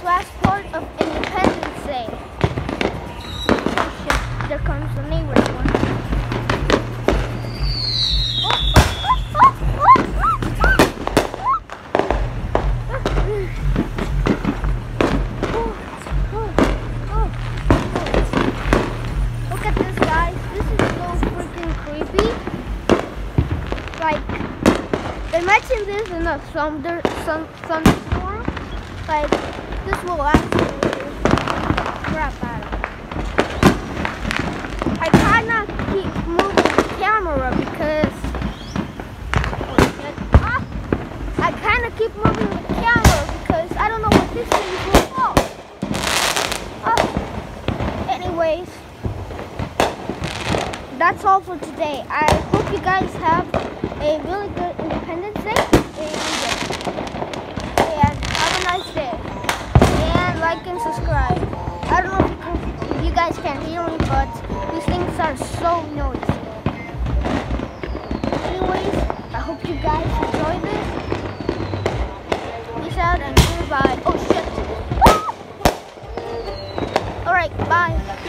last part of Independence Day. Oh shit, there comes the neighbor's one. Look at this, guys. This is so freaking creepy. Like, imagine this in a thunderstorm. Like, this will actually crap out of it. I cannot keep moving the camera because I kind of keep moving the camera because I don't know what this thing will fall. Anyways, that's all for today. I hope you guys have a really good Independence Day and have a nice day. And like and subscribe. I don't know if you guys can hear me, but these things are so noisy. Anyways, I hope you guys enjoyed this. Peace out and goodbye. Oh shit. Alright, bye.